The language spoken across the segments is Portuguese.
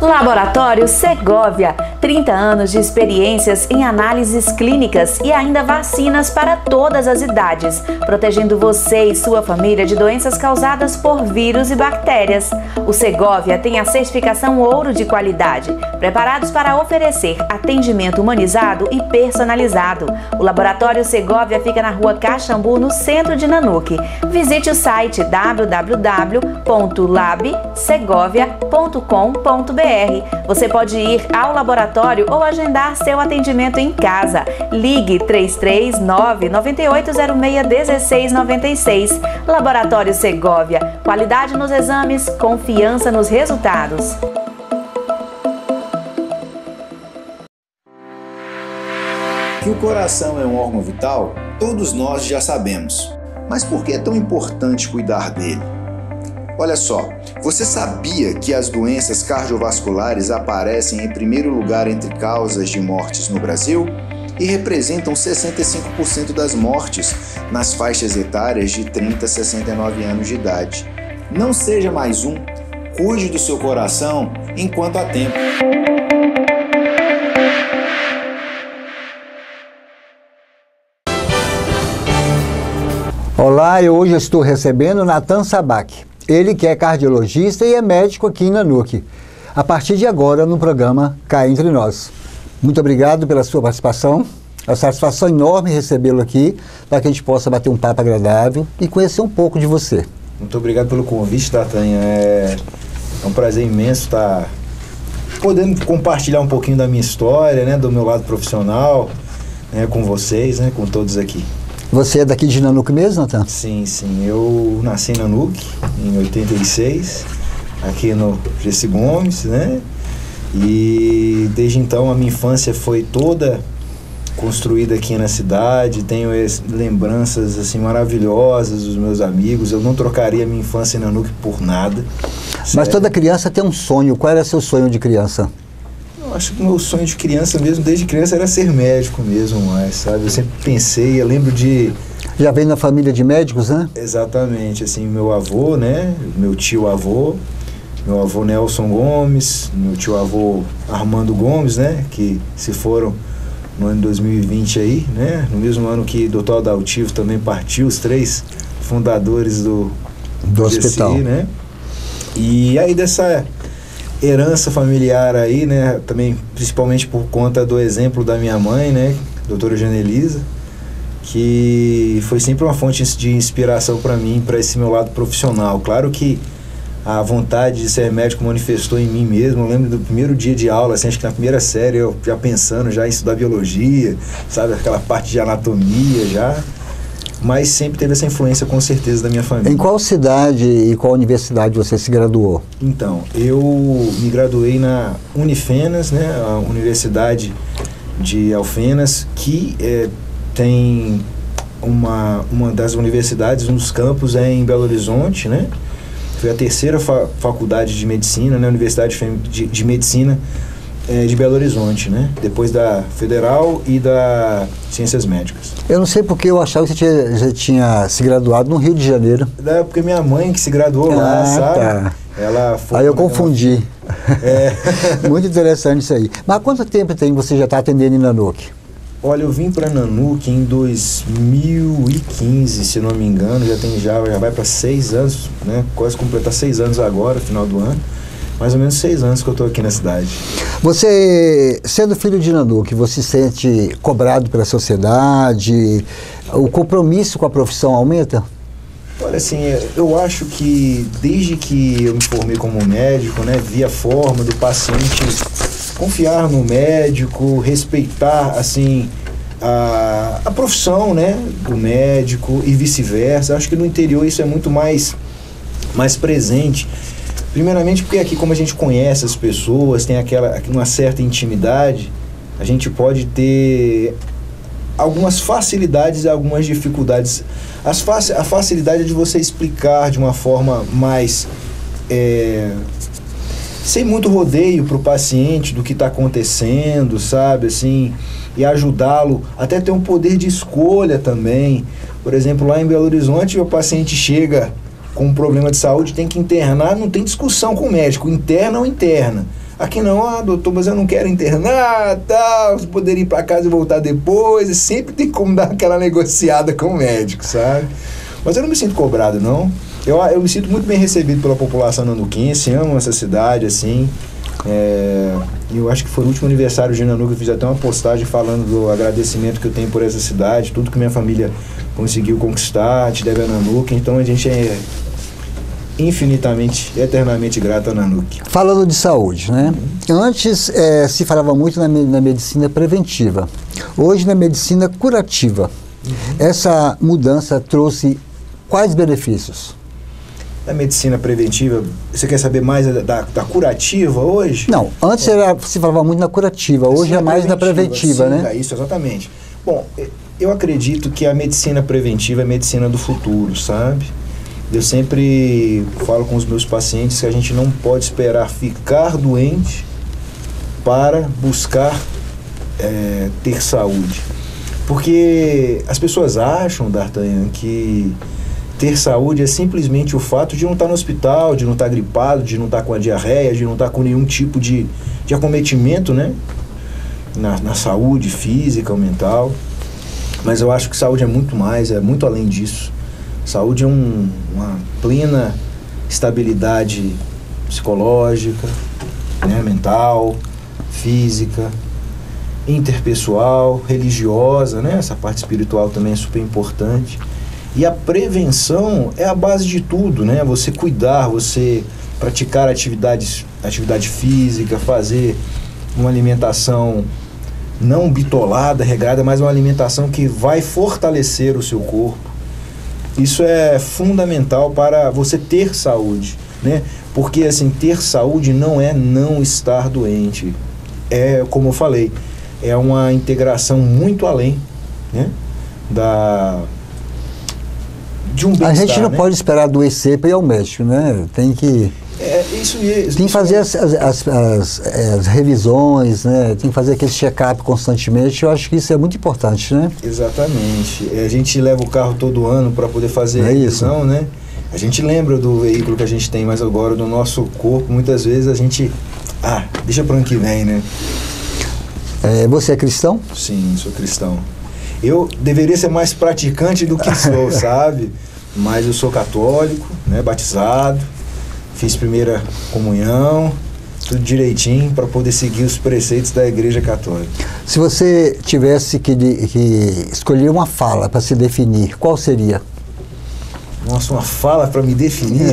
Laboratório Segovia, 30 anos de experiências em análises clínicas e ainda vacinas para todas as idades, protegendo você e sua família de doenças causadas por vírus e bactérias. O Segovia tem a certificação ouro de qualidade, preparados para oferecer atendimento humanizado e personalizado. O Laboratório Segovia fica na Rua Caxambu, no centro de Nanuque. Visite o site www.labsegovia.com.br. Você pode ir ao laboratório ou agendar seu atendimento em casa. Ligue 339-9806-1696. Laboratório Segovia. Qualidade nos exames, confiança nos resultados. Que o coração é um órgão vital, todos nós já sabemos. Mas por que é tão importante cuidar dele? Olha só, você sabia que as doenças cardiovasculares aparecem em primeiro lugar entre causas de mortes no Brasil? E representam 65% das mortes nas faixas etárias de 30 a 69 anos de idade. Não seja mais um, cuide do seu coração enquanto há tempo. Olá, hoje eu estou recebendo Natan Sabac. Ele que é cardiologista e é médico aqui em Nanuque. A partir de agora, no programa Cá Entre Nós. Muito obrigado pela sua participação. É uma satisfação enorme recebê-lo aqui, para que a gente possa bater um papo agradável e conhecer um pouco de você. Muito obrigado pelo convite, Natan. É um prazer imenso estar podendo compartilhar um pouquinho da minha história, né, do meu lado profissional, né, com vocês, né, com todos aqui. Você é daqui de Nanuque mesmo, Natan? Sim, sim. Eu nasci em Nanuque, em 86, aqui no Gessi Gomes, né? E desde então a minha infância foi toda construída aqui na cidade. Tenho lembranças assim maravilhosas dos meus amigos. Eu não trocaria minha infância em Nanuque por nada. Mas sério. Toda criança tem um sonho. Qual era seu sonho de criança? Eu acho que o meu sonho de criança mesmo, desde criança, era ser médico mesmo, mas, sabe? Eu sempre pensei, eu lembro de... Já veio na família de médicos, né? Exatamente, assim, meu avô, né? Meu tio-avô, meu avô Nelson Gomes, meu tio-avô Armando Gomes, né? Que se foram no ano 2020 aí, né? No mesmo ano que o Dr. Adaltivo também partiu, os 3 fundadores do hospital, né? E aí dessa herança familiar aí, né, também principalmente por conta do exemplo da minha mãe, né, doutora Janelisa, que foi sempre uma fonte de inspiração para mim, para esse meu lado profissional. Claro que a vontade de ser médico manifestou em mim mesmo. Eu lembro do primeiro dia de aula, assim, acho que na primeira série, eu já pensando já em estudar biologia, sabe, aquela parte de anatomia já, mas sempre teve essa influência com certeza da minha família. Em qual cidade e qual universidade você se graduou? Então, eu me graduei na Unifenas, né, a Universidade de Alfenas, que tem uma das universidades, um dos campos é em Belo Horizonte, né? Foi a terceira faculdade de medicina, né, Universidade de Medicina de Belo Horizonte, né? Depois da Federal e da Ciências Médicas. Eu não sei porque eu achava que você já tinha se graduado no Rio de Janeiro. É porque minha mãe que se graduou lá, sabe? Tá. Ela foi. Aí eu confundi. Muito interessante isso aí. Mas há quanto tempo você já está atendendo em Nanuque? Olha, eu vim para Nanuque em 2015, se não me engano, já vai para 6 anos, né? Quase completar 6 anos agora, final do ano. Mais ou menos 6 anos que eu estou aqui na cidade. Você, sendo filho de Nanuque, você se sente cobrado pela sociedade? O compromisso com a profissão aumenta? Olha, assim, eu acho que desde que eu me formei como médico, né, vi a forma do paciente confiar no médico, respeitar, assim, a profissão, né, do médico e vice-versa. Acho que no interior isso é muito mais presente. Primeiramente porque aqui, como a gente conhece as pessoas, tem uma certa intimidade, a gente pode ter algumas facilidades e algumas dificuldades. A facilidade é de você explicar de uma forma mais... sem muito rodeio para o paciente do que está acontecendo, sabe, assim, e ajudá-lo, até ter um poder de escolha também. Por exemplo, lá em Belo Horizonte, o paciente chega com um problema de saúde, tem que internar, não tem discussão com o médico, interna ou interna. Aqui não, doutor, mas eu não quero internar, tal, você poderia ir para casa e voltar depois, e sempre tem como dar aquela negociada com o médico, sabe? Mas eu não me sinto cobrado, não. Eu me sinto muito bem recebido pela população nanuquense, amo essa cidade, assim. Eu acho que foi no último aniversário de Nanuque, eu fiz até uma postagem falando do agradecimento que eu tenho por essa cidade, tudo que minha família conseguiu conquistar, te deve a Nanuque, então a gente é infinitamente, eternamente grato a Nanuque. Falando de saúde, né? Antes se falava muito na medicina preventiva, hoje na medicina curativa. Essa mudança trouxe quais benefícios? Da medicina preventiva, você quer saber mais da curativa hoje? Não, antes se falava muito na curativa, hoje é mais na preventiva, sim, né? É isso, exatamente. Bom, eu acredito que a medicina preventiva é a medicina do futuro, sabe? Eu sempre falo com os meus pacientes que a gente não pode esperar ficar doente para buscar ter saúde. Porque as pessoas acham, D'Artagnan, que ter saúde é simplesmente o fato de não estar no hospital, de não estar gripado, de não estar com a diarreia, de não estar com nenhum tipo de acometimento, né? Na saúde física ou mental. Mas eu acho que saúde é muito mais, é muito além disso. Saúde é uma plena estabilidade psicológica, né? Mental, física, interpessoal, religiosa, né? Essa parte espiritual também é super importante. E a prevenção é a base de tudo, né? Você cuidar, você praticar atividade física, fazer uma alimentação não bitolada, regrada, mas uma alimentação que vai fortalecer o seu corpo. Isso é fundamental para você ter saúde, né? Porque, assim, ter saúde não é não estar doente. É, como eu falei, é uma integração muito além, né? De um bem-estar, a gente não pode esperar adoecer para ir ao médico, né? Tem que... Tem que fazer as revisões, né? Tem que fazer aquele check-up constantemente. Eu acho que isso é muito importante, né? Exatamente. A gente leva o carro todo ano para poder fazer a revisão, né? A gente lembra do veículo que a gente tem, mas agora do nosso corpo, muitas vezes a gente... deixa para o ano que vem, né? Você é cristão? Sim, sou cristão. Eu deveria ser mais praticante do que sou, sabe? Mas eu sou católico, né? Batizado, fiz primeira comunhão, tudo direitinho para poder seguir os preceitos da Igreja Católica. Se você tivesse que escolher uma fala para se definir, qual seria? Nossa, uma fala para me definir?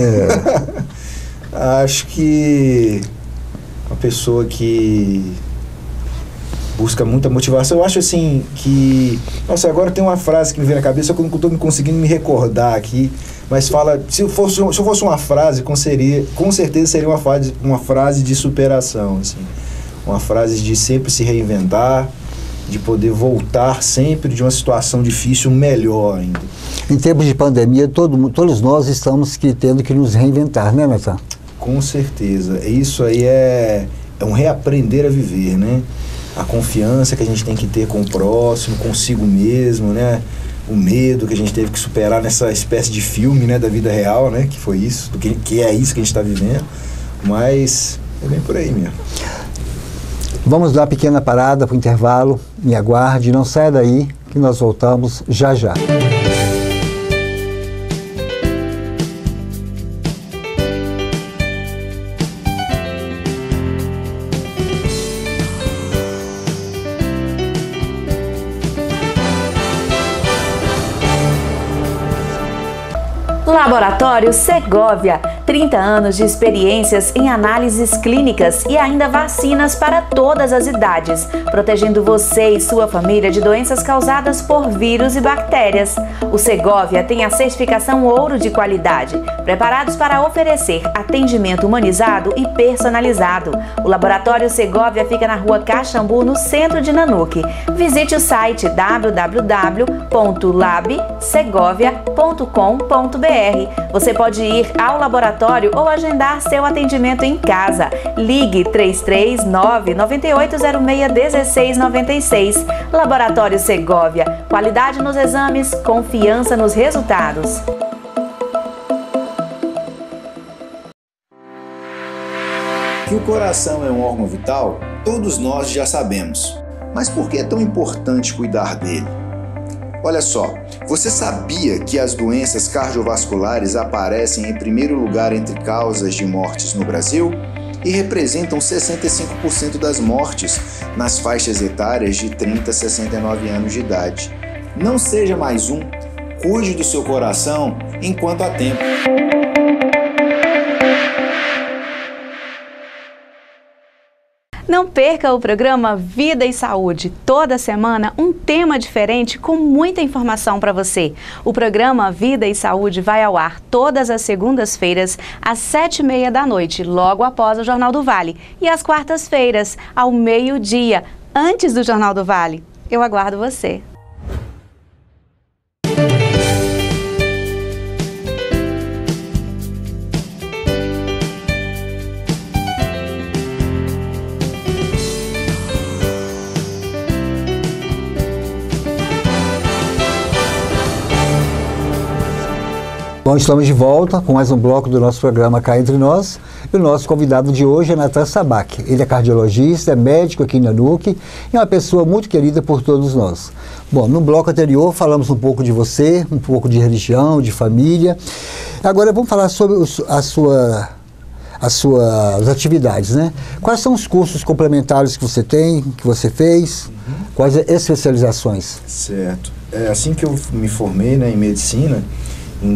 Acho que uma pessoa que busca muita motivação. Eu acho assim que... Nossa, agora tem uma frase que me vem na cabeça que eu não estou me conseguindo me recordar aqui, mas fala... Se eu fosse uma frase, com certeza seria uma frase de superação, assim. Uma frase de sempre se reinventar, de poder voltar sempre de uma situação difícil melhor ainda. Em tempos de pandemia, todos nós estamos tendo que nos reinventar, né, Natan? Com certeza. Isso aí é um reaprender a viver, né? A confiança que a gente tem que ter com o próximo, consigo mesmo, né? O medo que a gente teve que superar nessa espécie de filme, né, da vida real, né? Que foi isso, que é isso que a gente está vivendo. Mas é bem por aí mesmo. Vamos dar uma pequena parada para o intervalo. Me aguarde, não saia daí, que nós voltamos já já. Laboratório Segovia, 30 anos de experiências em análises clínicas e ainda vacinas para todas as idades, protegendo você e sua família de doenças causadas por vírus e bactérias. O Segovia tem a certificação ouro de qualidade, preparados para oferecer atendimento humanizado e personalizado. O Laboratório Segovia fica na Rua Caxambu, no centro de Nanuque. Visite o site www.labsegovia.com.br. Você pode ir ao laboratório ou agendar seu atendimento em casa. Ligue 339-9806-1696. Laboratório Segovia. Qualidade nos exames, confiança nos resultados. Que o coração é um órgão vital, todos nós já sabemos. Mas por que é tão importante cuidar dele? Olha só, você sabia que as doenças cardiovasculares aparecem em primeiro lugar entre causas de mortes no Brasil? E representam 65% das mortes nas faixas etárias de 30 a 69 anos de idade. Não seja mais um, cuide do seu coração enquanto há tempo. Não perca o programa Vida e Saúde. Toda semana um tema diferente com muita informação para você. O programa Vida e Saúde vai ao ar todas as segundas-feiras às 7h30 da noite, logo após o Jornal do Vale. E às quartas-feiras, ao meio-dia, antes do Jornal do Vale. Eu aguardo você. Bom, estamos de volta com mais um bloco do nosso programa Cá Entre Nós. E o nosso convidado de hoje é Natan Sabak. Ele é cardiologista, é médico aqui na NUC e é uma pessoa muito querida por todos nós. Bom, no bloco anterior falamos um pouco de você, um pouco de religião, de família. Agora vamos falar sobre as suas atividades, né? Quais são os cursos complementares que você tem, que você fez? Quais especializações? Certo. Assim que eu me formei, né, em medicina, em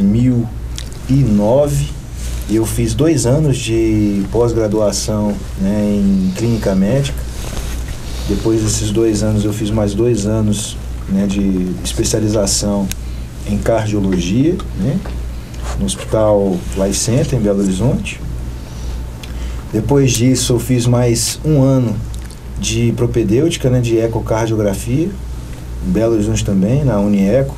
2009, eu fiz 2 anos de pós-graduação, né, em clínica médica. Depois desses 2 anos eu fiz mais 2 anos, né, de especialização em cardiologia, né, no Hospital Life Center em Belo Horizonte. Depois disso eu fiz mais 1 ano de propedêutica, né, de ecocardiografia em Belo Horizonte também, na Unieco.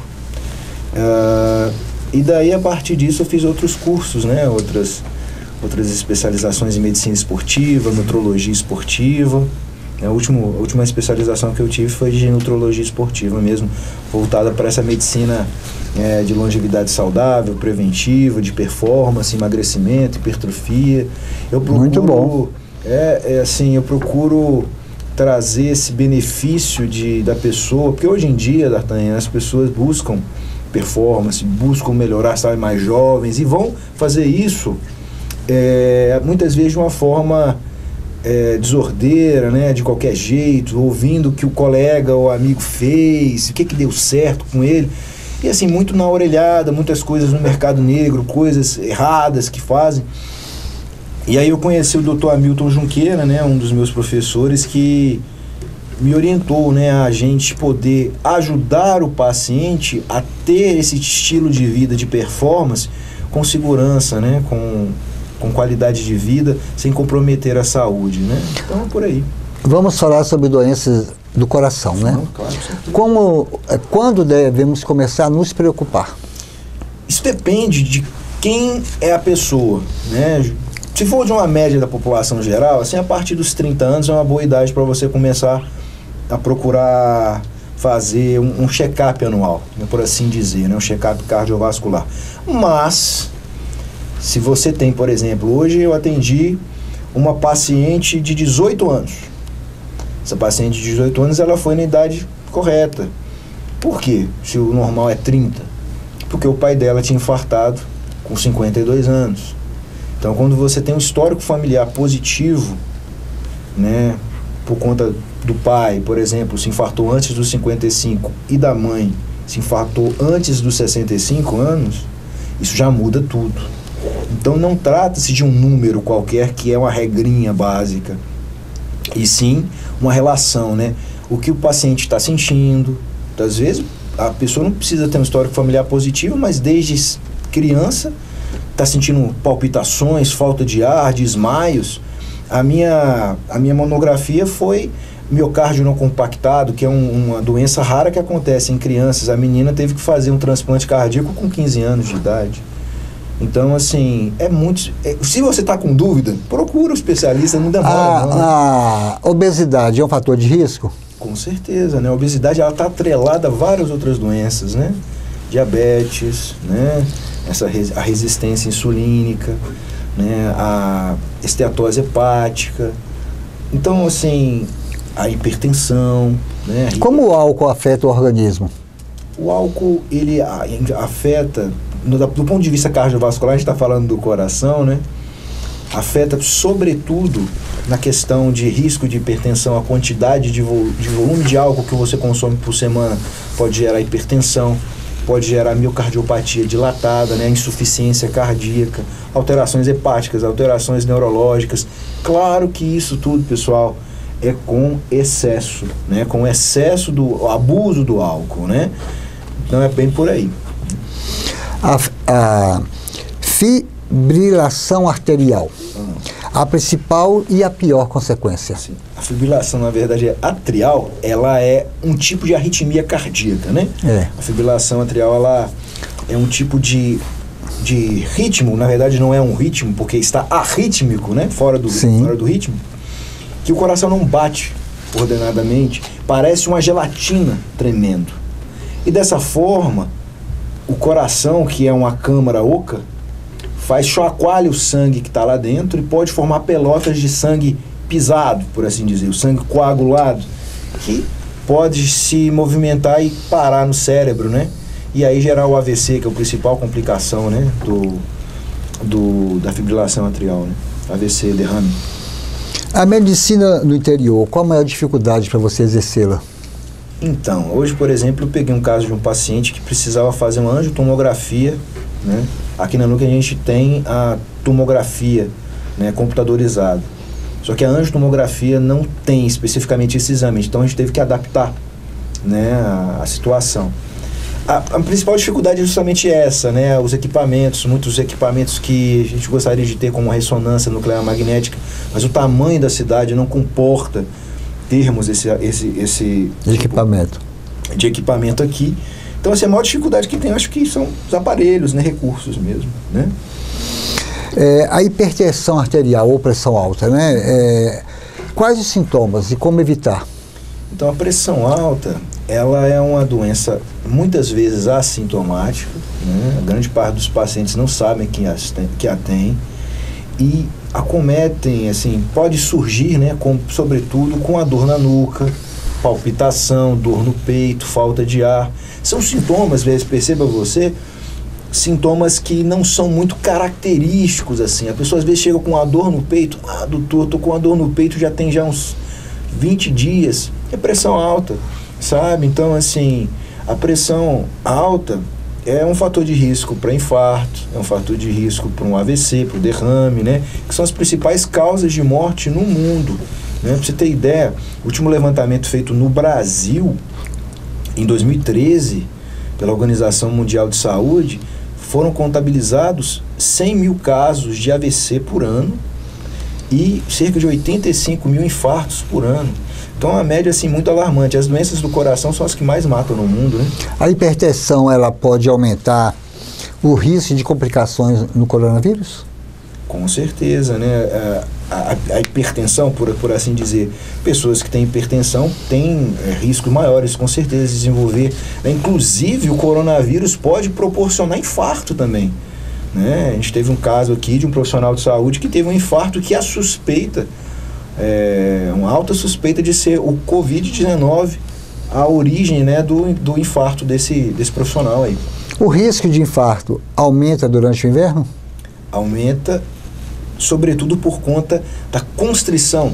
E daí, a partir disso, eu fiz outros cursos, né? Outras especializações em medicina esportiva, nutrologia esportiva. A última especialização que eu tive foi de nutrologia esportiva mesmo, voltada para essa medicina de longevidade saudável, preventiva, de performance, emagrecimento, hipertrofia. Eu procuro, muito bom. Assim, eu procuro trazer esse benefício da pessoa, porque hoje em dia, D'Artagnan, as pessoas buscam performance, buscam melhorar, estarem mais jovens e vão fazer isso muitas vezes de uma forma desordeira, né, de qualquer jeito, ouvindo o que o colega ou amigo fez, o que deu certo com ele, e assim, muito na orelhada, muitas coisas no mercado negro, coisas erradas que fazem. E aí eu conheci o Dr. Hamilton Junqueira, né, um dos meus professores, que me orientou, né, a gente poder ajudar o paciente a ter esse estilo de vida de performance com segurança, né, com qualidade de vida, sem comprometer a saúde, né? Então, por aí. Vamos falar sobre doenças do coração, né? Claro, quando devemos começar a nos preocupar? Isso depende de quem é a pessoa, né? Se for de uma média da população geral, assim, a partir dos 30 anos é uma boa idade para você começar a procurar fazer um check-up anual, né, por assim dizer, né, um check-up cardiovascular. Mas, se você tem, por exemplo, hoje eu atendi uma paciente de 18 anos. Essa paciente de 18 anos, ela foi na idade correta. Por quê? Se o normal é 30. Porque o pai dela tinha infartado com 52 anos. Então, quando você tem um histórico familiar positivo, né, por conta do pai, por exemplo, se infartou antes dos 55 e da mãe se infartou antes dos 65 anos, isso já muda tudo. Então não trata-se de um número qualquer que é uma regrinha básica, e sim uma relação, né? O que o paciente está sentindo. Às vezes a pessoa não precisa ter um histórico familiar positivo, mas desde criança está sentindo palpitações, falta de ar, desmaios. A minha monografia foi miocárdio não compactado, que é uma doença rara que acontece em crianças. A menina teve que fazer um transplante cardíaco com 15 anos de idade. Então, assim, se você está com dúvida, procura um especialista, não demora não, né? A obesidade é um fator de risco? Com certeza, né? A obesidade está atrelada a várias outras doenças, né? Diabetes, né? A resistência insulínica, né, a esteatose hepática. Então, assim, a hipertensão, né? Como o álcool afeta o organismo? O álcool, ele afeta, do ponto de vista cardiovascular, a gente está falando do coração, né? Afeta sobretudo na questão de risco de hipertensão. A quantidade de volume de álcool que você consome por semana pode gerar hipertensão, pode gerar miocardiopatia dilatada, né? Insuficiência cardíaca, alterações hepáticas, alterações neurológicas. Claro que isso tudo, pessoal, é com excesso, né? Com excesso do abuso do álcool, né? Então é bem por aí. A fibrilação arterial, a principal e a pior consequência. Sim. A fibrilação, na verdade, atrial, ela é um tipo de arritmia cardíaca, né? A fibrilação atrial, ela é um tipo de ritmo, na verdade não é um ritmo, porque está arrítmico, né? Fora do ritmo, que o coração não bate ordenadamente, parece uma gelatina tremendo. E dessa forma, o coração, que é uma câmara oca, chacoalha o sangue que está lá dentro e pode formar pelotas de sangue pisado, por assim dizer, o sangue coagulado, que pode se movimentar e parar no cérebro, né? E aí gerar o AVC, que é a principal complicação, né? Da fibrilação atrial, né? AVC, derrame. A medicina no interior, qual a maior dificuldade para você exercê-la? Então, hoje, por exemplo, eu peguei um caso de um paciente que precisava fazer uma angiotomografia, né? Aqui na NUC a gente tem a tomografia, né, computadorizada. Só que a angiotomografia não tem especificamente esse exame, então a gente teve que adaptar, né, a situação. A principal dificuldade é justamente essa, né, os equipamentos, muitos equipamentos que a gente gostaria de ter como ressonância nuclear magnética, mas o tamanho da cidade não comporta termos esse equipamento. De equipamento aqui. Então, assim, a maior dificuldade que tem, acho que são os aparelhos, né, recursos mesmo, né? A hipertensão arterial ou pressão alta, né? Quais os sintomas e como evitar? Então, a pressão alta, ela é uma doença muitas vezes assintomática, né? A grande parte dos pacientes não sabem que a tem e acometem, assim, pode surgir, né, sobretudo com a dor na nuca, palpitação, dor no peito, falta de ar. São sintomas, às vezes, perceba você, sintomas que não são muito característicos, assim. A pessoa às vezes chega com uma dor no peito, doutor, tô com uma dor no peito já tem uns 20 dias. É pressão alta, sabe? Então, assim, a pressão alta é um fator de risco para infarto, é um fator de risco para um AVC, para o derrame, né? Que são as principais causas de morte no mundo, né? Para você ter ideia, o último levantamento feito no Brasil, em 2013, pela Organização Mundial de Saúde, foram contabilizados 100 mil casos de AVC por ano e cerca de 85 mil infartos por ano. Então, é uma média, assim, muito alarmante. As doenças do coração são as que mais matam no mundo, né? A hipertensão, ela pode aumentar o risco de complicações no coronavírus? Com certeza, né? A hipertensão, por assim dizer, pessoas que têm hipertensão têm riscos maiores, com certeza, de desenvolver. Inclusive, o coronavírus pode proporcionar infarto também, né? A gente teve um caso aqui de um profissional de saúde que teve um infarto que a suspeita, uma alta suspeita de ser o Covid-19, a origem, né, do infarto desse profissional aí. O risco de infarto aumenta durante o inverno? Aumenta, sobretudo por conta da constrição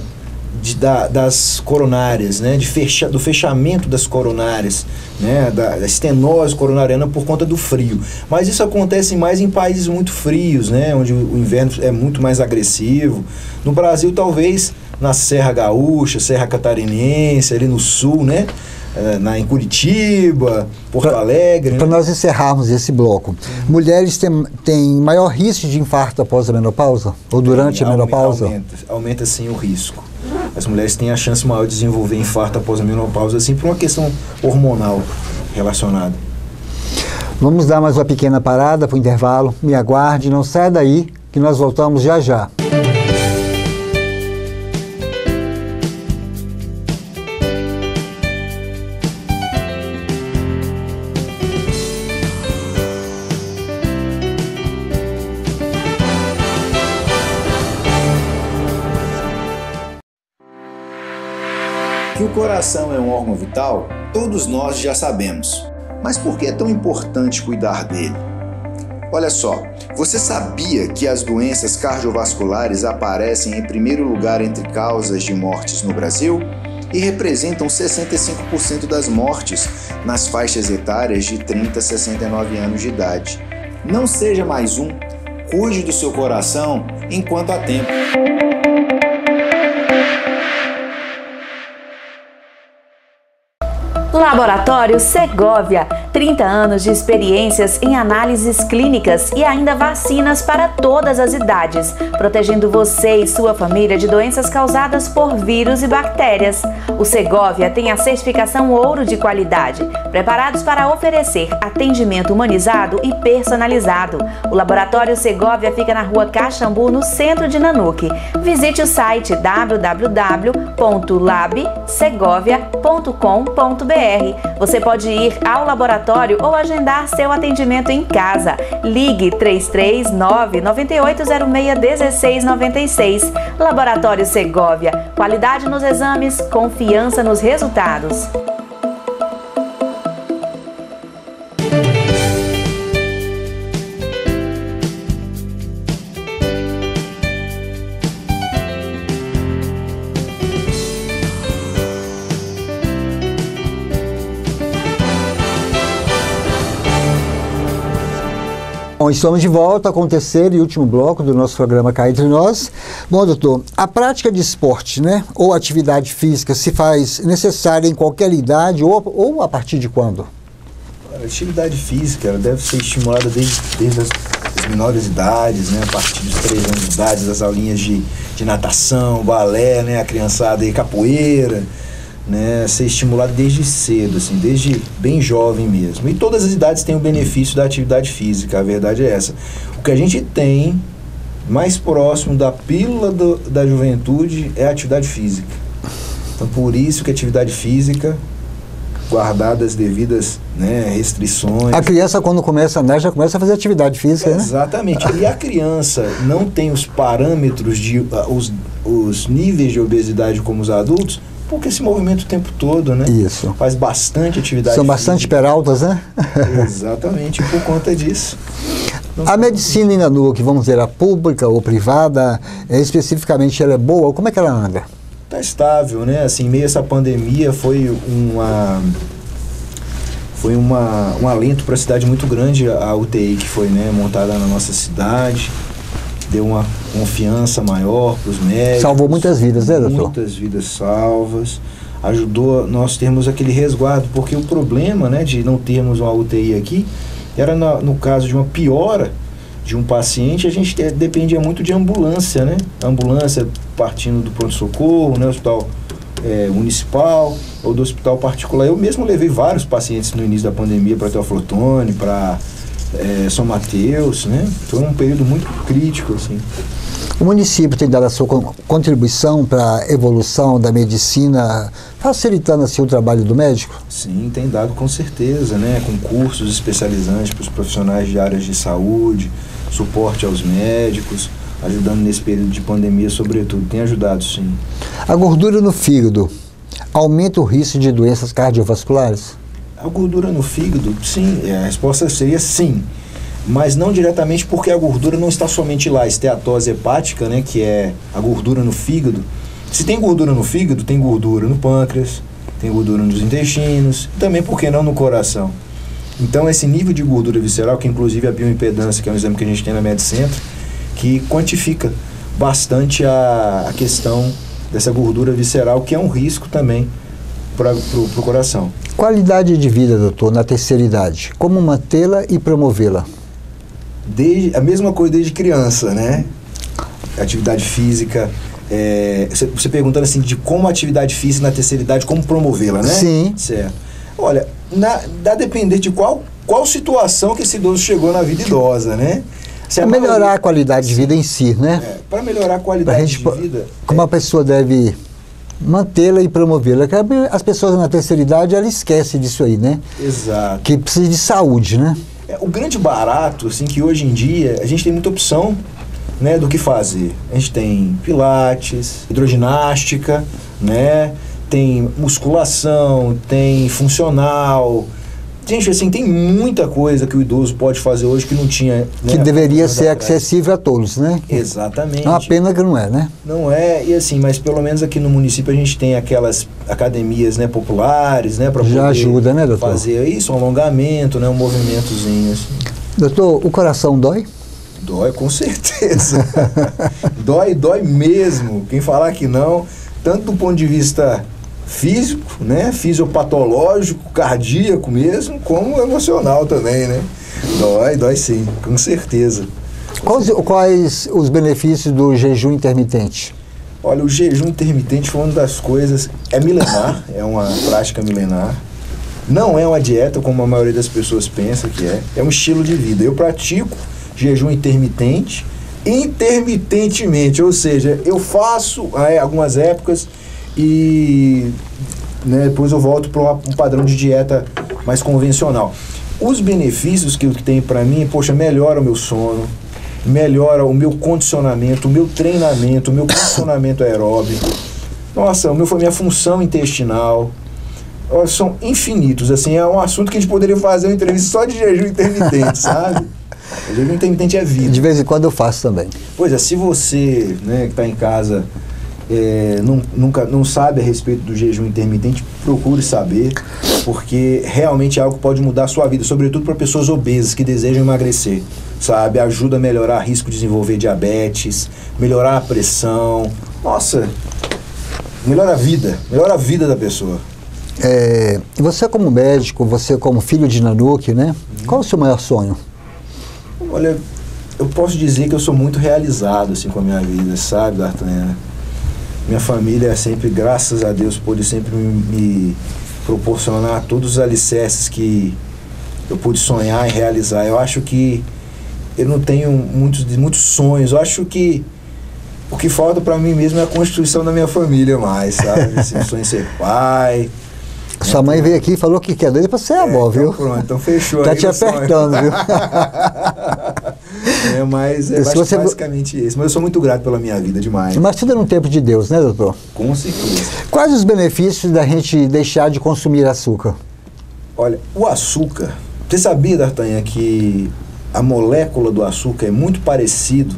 das coronárias, né, do fechamento das coronárias, né, da estenose coronariana por conta do frio. Mas isso acontece mais em países muito frios, né, onde o inverno é muito mais agressivo. No Brasil, talvez na Serra Gaúcha, Serra Catarinense, ali no sul, né, em Curitiba, Porto Alegre. Para nós encerrarmos esse bloco, mulheres têm maior risco de infarto após a menopausa? Ou durante a menopausa? Aumenta sim o risco. As mulheres têm a chance maior de desenvolver infarto após a menopausa, assim, por uma questão hormonal relacionada. Vamos dar mais uma pequena parada para o intervalo. Me aguarde, não saia daí, que nós voltamos já já. Que o coração é um órgão vital, todos nós já sabemos. Mas por que é tão importante cuidar dele? Olha só, você sabia que as doenças cardiovasculares aparecem em primeiro lugar entre causas de mortes no Brasil? E representam 65% das mortes nas faixas etárias de 30 a 69 anos de idade. Não seja mais um, cuide do seu coração enquanto há tempo. Laboratório Segovia, 30 anos de experiências em análises clínicas e ainda vacinas para todas as idades, protegendo você e sua família de doenças causadas por vírus e bactérias. O Segovia tem a certificação ouro de qualidade, preparados para oferecer atendimento humanizado e personalizado. O Laboratório Segovia fica na Rua Caxambu, no centro de Nanuque. Visite o site www.labsegovia.com.br. Você pode ir ao laboratório ou agendar seu atendimento em casa. Ligue 339-9806-1696. Laboratório Segovia. Qualidade nos exames, confiança nos resultados. Bom, estamos de volta com o terceiro e último bloco do nosso programa Cá Entre Nós. Bom, doutor, a prática de esporte, né, ou atividade física se faz necessária em qualquer idade ou a partir de quando? A atividade física ela deve ser estimulada desde as menores idades, né, a partir dos 3 anos de idade, das aulinhas de natação, balé, né, a criançada, capoeira, né, ser estimulado desde cedo, assim, desde bem jovem mesmo. E todas as idades têm o benefício da atividade física, a verdade é essa. O que a gente tem mais próximo da pílula da juventude é a atividade física. Então, por isso que a atividade física, guardadas as devidas, né, restrições... A criança, quando começa a andar, já começa a fazer atividade física, né? Exatamente. E a criança não tem os parâmetros, os níveis de obesidade como os adultos, porque se movimenta o tempo todo, né? Isso. Faz bastante atividade São física. bastante peraltas, né? Exatamente, por conta disso. A medicina em Nanuque, vamos dizer, a pública ou privada, especificamente ela é boa? Como é que ela anda? Está estável, né? Assim, meio essa pandemia foi um alento para a cidade muito grande, a UTI que foi, né, montada na nossa cidade. Deu uma confiança maior para os médicos. Salvou muitas vidas, né, doutor? Muitas vidas salvas. Ajudou nós termos aquele resguardo, porque o problema, né, de não termos uma UTI aqui era no caso de uma piora de um paciente, a gente dependia muito de ambulância, né? A ambulância partindo do pronto-socorro, né, hospital municipal ou do hospital particular. Eu mesmo levei vários pacientes no início da pandemia para Teófilo Otoni, para São Mateus, né? Foi um período muito crítico, assim. O município tem dado a sua contribuição para a evolução da medicina, facilitando assim o trabalho do médico? Sim, tem dado com certeza, né? Com cursos especializantes para os profissionais de áreas de saúde, suporte aos médicos, ajudando nesse período de pandemia, sobretudo. Tem ajudado, sim. A gordura no fígado aumenta o risco de doenças cardiovasculares? A gordura no fígado, sim, a resposta seria sim, mas não diretamente, porque a gordura não está somente lá, a esteatose hepática, né, que é a gordura no fígado. Se tem gordura no fígado, tem gordura no pâncreas, tem gordura nos intestinos, também, por que não, no coração. Então, esse nível de gordura visceral, que inclusive a bioimpedância, que é um exame que a gente tem na Medicentro, que quantifica bastante a questão dessa gordura visceral, que é um risco também para o coração. Qualidade de vida, doutor, na terceira idade, como mantê-la e promovê-la? A mesma coisa desde criança, né? Atividade física, você perguntando assim, de como a atividade física na terceira idade, como promovê-la, né? Sim. Certo. Olha, dá depender de qual situação que esse idoso chegou na vida idosa, né? Para melhorar a qualidade de vida em si, né? Para melhorar a qualidade de vida. Como a pessoa deve mantê-la e promovê-la. As pessoas na terceira idade, elas esquecem disso aí, né? Exato. Que precisa de saúde, né? O grande barato, assim, que hoje em dia a gente tem muita opção, né, do que fazer. A gente tem pilates, hidroginástica, né? tem musculação, tem funcional. Gente, assim, tem muita coisa que o idoso pode fazer hoje que não tinha... Que deveria ser acessível a todos, né? Exatamente. É uma pena que não é, né? Não é, e assim, mas pelo menos aqui no município a gente tem aquelas academias, né, populares, né? Pra já ajuda, né, doutor? Fazer isso, um alongamento, né, um movimentozinho, assim. Doutor, o coração dói? Dói, com certeza. Dói mesmo. Quem falar que não, tanto do ponto de vista físico, né, fisiopatológico, cardíaco mesmo, como emocional também, né? Dói sim, com certeza. Quais os benefícios do jejum intermitente? Olha, o jejum intermitente foi uma das coisas, é milenar, é uma prática milenar. Não é uma dieta, como a maioria das pessoas pensa que é um estilo de vida. Eu pratico jejum intermitente, intermitentemente, ou seja, eu faço algumas épocas e, né, depois eu volto para um padrão de dieta mais convencional. Os benefícios que tem para mim, poxa, melhora o meu sono, melhora o meu condicionamento, o meu treinamento, o meu condicionamento aeróbico. Nossa, minha função intestinal. São infinitos, assim, é um assunto que a gente poderia fazer uma entrevista só de jejum intermitente, sabe? O jejum intermitente é vida. De vez em quando eu faço também. Pois é, se você, né, que está em casa, não sabe a respeito do jejum intermitente, procure saber, porque realmente é algo que pode mudar a sua vida, sobretudo para pessoas obesas que desejam emagrecer, sabe? Ajuda a melhorar o risco de desenvolver diabetes, melhorar a pressão, nossa, melhora a vida da pessoa. Você como médico, você como filho de Nanuque, né? Qual é o seu maior sonho? Olha, eu posso dizer que eu sou muito realizado assim, com a minha vida, sabe, D'Artagnan? Minha família sempre, graças a Deus, pôde sempre me proporcionar todos os alicerces que eu pude sonhar e realizar. Eu acho que eu não tenho muitos sonhos. Eu acho que o que falta para mim mesmo é a constituição da minha família mais, sabe? Assim, sonho em ser pai. Sua mãe veio aqui e falou que quer doido pra ser avó, viu? Então pronto, então fechou. Tá te apertando, viu? Mas basicamente isso. Mas eu sou muito grato pela minha vida, demais. Mas tudo é no tempo de Deus, né, doutor? Com certeza. Quais os benefícios da gente deixar de consumir açúcar? Olha, o açúcar... Você sabia, D'Artagnan, que a molécula do açúcar é muito parecida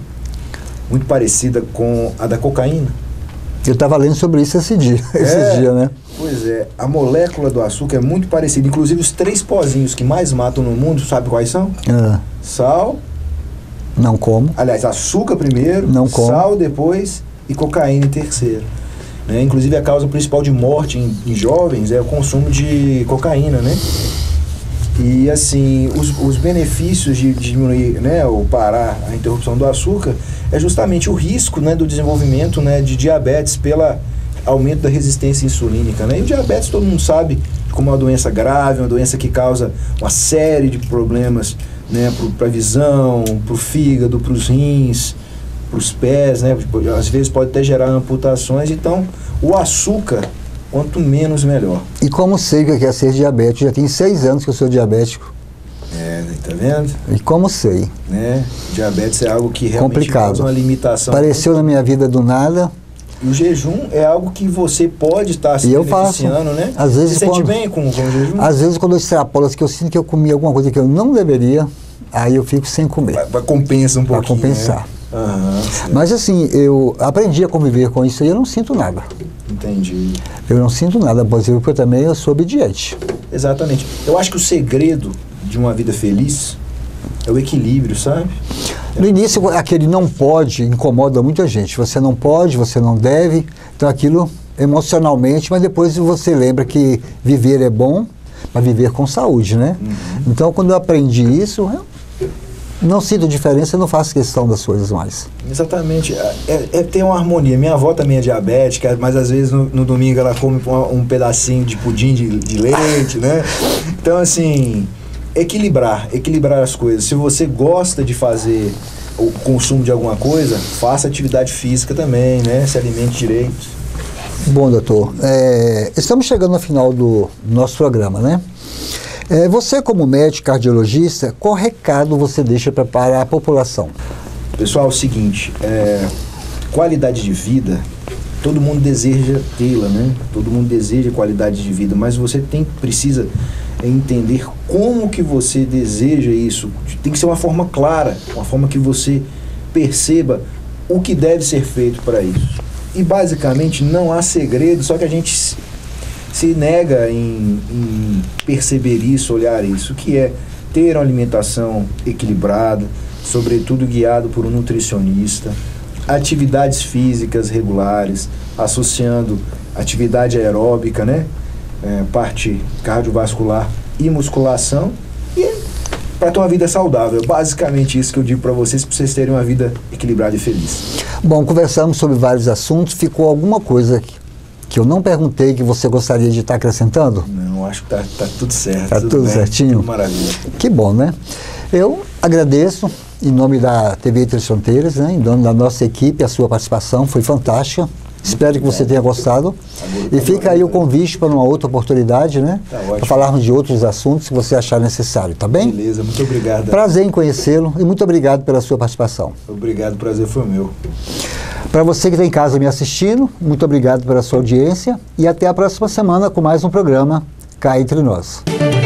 com a da cocaína? Eu estava lendo sobre isso esse dia, né? Pois é, a molécula do açúcar é muito parecida. Inclusive, os 3 pozinhos que mais matam no mundo, sabe quais são? Sal... Não como. Aliás, açúcar primeiro, não como. Sal depois e cocaína em terceiro. Né? Inclusive, a causa principal de morte em jovens é o consumo de cocaína, né? E, assim, os benefícios de diminuir, né, ou parar a interrupção do açúcar é justamente o risco, né, do desenvolvimento, né, de diabetes pelo aumento da resistência insulínica, né? E o diabetes, todo mundo sabe como é uma doença grave, uma doença que causa uma série de problemas, né, para a visão, para o fígado, para os rins, para os pés, né? Às vezes pode até gerar amputações. Então, o açúcar, quanto menos, melhor. E como sei que é ser diabético? Já tem 6 anos que eu sou diabético. Tá vendo? E como sei? Né? Diabetes é algo que realmente complicado. Causa uma limitação. Apareceu na minha vida do nada. E o jejum é algo que você pode estar se beneficiando, né? Às vezes, você sente bem com o jejum? Às vezes, quando eu extrapolo, que eu sinto que eu comi alguma coisa que eu não deveria, aí eu fico sem comer. Compensa um pouquinho. Para compensar. Né? Mas assim, eu aprendi a conviver com isso e eu não sinto nada. Entendi. Eu não sinto nada, porque também eu sou obediente. Exatamente. Eu acho que o segredo de uma vida feliz é o equilíbrio, sabe? No início, aquele não pode incomoda muita gente. Você não pode, você não deve. Então aquilo emocionalmente, mas depois você lembra que viver é bom, mas viver com saúde, né? Então quando eu aprendi isso, eu não sinto diferença, eu não faço questão das coisas mais. Exatamente. É ter uma harmonia. Minha avó também é diabética, mas às vezes no domingo ela come um pedacinho de pudim de leite, né? Então, assim, equilibrar as coisas. Se você gosta de fazer o consumo de alguma coisa, faça atividade física também, né? Se alimente direito. Bom, doutor, estamos chegando ao final do nosso programa, né? Você, como médico cardiologista, qual recado você deixa para a população? Pessoal, é o seguinte, qualidade de vida, todo mundo deseja tê-la, né? Todo mundo deseja qualidade de vida, mas você precisa entender como que você deseja isso. Tem que ser uma forma clara, uma forma que você perceba o que deve ser feito para isso. E basicamente não há segredo, só que a gente se nega em perceber isso, olhar isso, que é ter uma alimentação equilibrada, sobretudo guiado por um nutricionista, atividades físicas regulares, associando atividade aeróbica, né? Parte cardiovascular e musculação, e para ter uma vida saudável. É basicamente isso que eu digo para vocês terem uma vida equilibrada e feliz. Bom, conversamos sobre vários assuntos. Ficou alguma coisa que eu não perguntei que você gostaria de estar acrescentando? Não, acho que tá tudo certo. Está tudo bem, certinho? Tudo maravilha. Que bom, né? Eu agradeço em nome da TV Entre as Fronteiras, né, em nome da nossa equipe, a sua participação foi fantástica. Espero que você tenha gostado. E fica aí o convite para uma outra oportunidade, né? Tá ótimo. Para falarmos de outros assuntos que você achar necessário, tá bem? Beleza, muito obrigado. Prazer em conhecê-lo e muito obrigado pela sua participação. Obrigado, o prazer foi meu. Para você que está em casa me assistindo, muito obrigado pela sua audiência e até a próxima semana com mais um programa Cá Entre Nós.